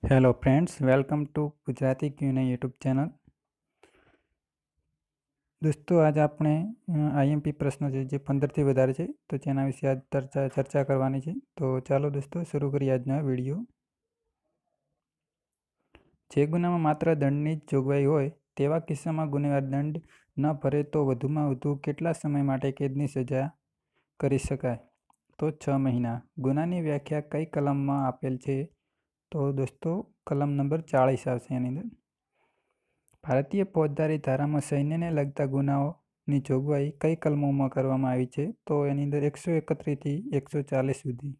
Hello friends, welcome to Gujarati ક્યુને YouTube channel. દોસ્તો, આજ આપણે આઈએમપી પ્રશ્નો છે જે 15થી વધારે છે, તો તેના વિશે આજ ચર્ચા કરવાની છે. તો ચાલો દોસ્તો શરૂ કરીએ આજનો વિડીયો. જે ગુનામાં માત્ર દંડની જ જોગવાઈ હોય તેવા કિસ્સામાં ગુનેગાર દંડ ન ભરે તો વધુમાં વધુ કેટલા સમય માટે કેદની સજા કરી શકાય? તો 6 મહિના. ગુનાની વ્યાખ્યા કઈ કલમમાં આપેલ છે? તો દોસ્તો કલમ નંબર 40 આવશે એની અંદર. ભારતીય ફોજદારી ધારામાં સૈન્યને લગતા ગુનાઓની જોગવાઈ કઈ કલમોમાં કરવામાં આવી છે? તો એની અંદર 131 થી 140 સુધી.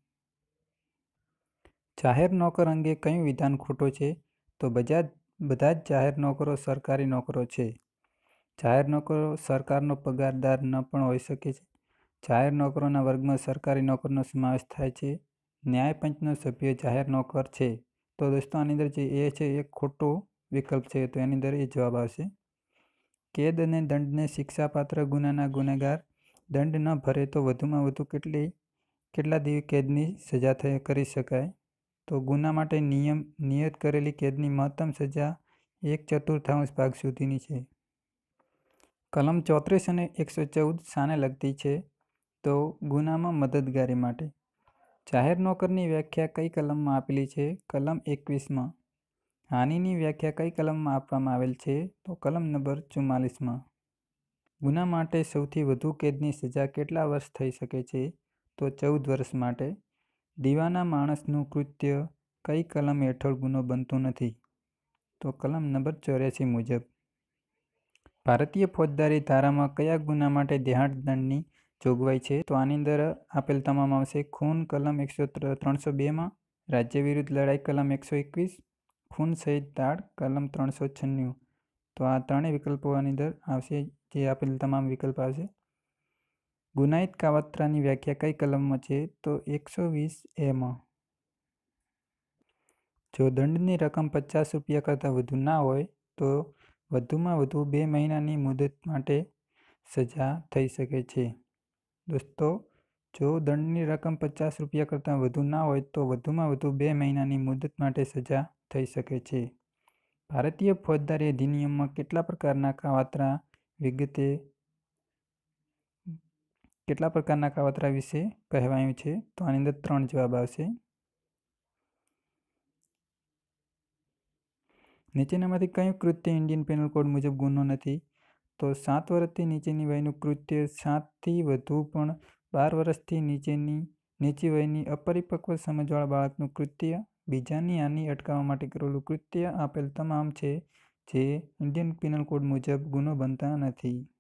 જાહેર નોકર અંગે કયું વિધાન ખોટું છે? તો બધા જ જાહેર નોકરો સરકારી નોકરો છે. જાહેર નોકરો સરકારનો પગારદાર ન પણ હોઈ શકે છે. જાહેર નોકરોના વર્ગમાં સરકારી નોકરનો સમાવેશ થાય છે. ન્યાયપંચનો સભ્ય જાહેર નોકર છે. તો દોસ્તો આની અંદર જે એ છે એ ખોટો વિકલ્પ છે, તો એની અંદર એ જવાબ આવશે. કેદ અને દંડને શિક્ષાપાત્ર ગુનાના ગુનેગાર દંડ ન ભરે તો વધુમાં વધુ કેટલા દિવસ કેદની સજા કરી શકાય? તો ગુના માટે નિયત કરેલી કેદની મહત્તમ સજા 1/4 ભાગ સુધીની છે. કલમ 34 અને 114 શાને લગતી છે? તો ગુનામાં મદદગારી માટે. જાહેર નોકરની વ્યાખ્યા કઈ કલમમાં આપેલી છે? કલમ 21માં. હાનિની વ્યાખ્યા કઈ કલમમાં આપવામાં આવેલ છે? તો કલમ નંબર 44માં. ગુના માટે સૌથી વધુ કેદની સજા કેટલા વર્ષ થઈ શકે છે? તો 14 વર્ષ માટે. દીવાના માણસનું કૃત્ય કઈ કલમ હેઠળ ગુનો બનતું નથી? તો કલમ નંબર 84 મુજબ. ભારતીય ફોજદારી ધારામાં કયા ગુના માટે દેહાંત દંડની જોગવાઈ છે? તો આની અંદર આપેલ તમામ આવશે. ખૂન કલમ 302માં, રાજ્ય વિરુદ્ધ લડાઈ કલમ 121, ખૂન સહિત દાળ કલમ 396. તો આ ત્રણેય વિકલ્પો આની અંદર આવશે, જે આપેલ તમામ વિકલ્પ આવશે. ગુનાહિત કાવતરાની વ્યાખ્યા કઈ કલમમાં છે? તો 120A માં. જો દંડની રકમ 50 રૂપિયા કરતાં વધુ ના હોય તો વધુમાં વધુ 2 મહિનાની મુદત માટે સજા થઈ શકે છે. દોસ્તો, જો દંડની રકમ 50 રૂપિયા કરતાં વધુ ના હોય તો વધુમાં વધુ 2 મહિનાની મુદત માટે સજા થઈ શકે છે. ભારતીય ફોજદારી અધિનિયમમાં કેટલા પ્રકારના કાવતરા વિશે કહેવાયું છે? તો આની અંદર 3 જવાબ આવશે. નીચેનામાંથી કયું કૃત્ય ઇન્ડિયન પેનલ કોડ મુજબ ગુનો નથી? તો 7 વર્ષથી નીચેની વયનું કૃત્ય, 7થી વધુ પણ 12 વર્ષથી નીચી વયની અપરિપક્વ સમજવાળા બાળકનું કૃત્ય, બીજાની હાનિ અટકાવવા માટે કરેલું કૃત્ય આપેલ તમામ છે જે ઇન્ડિયન પેનલ કોડ મુજબ ગુનો બનતા નથી.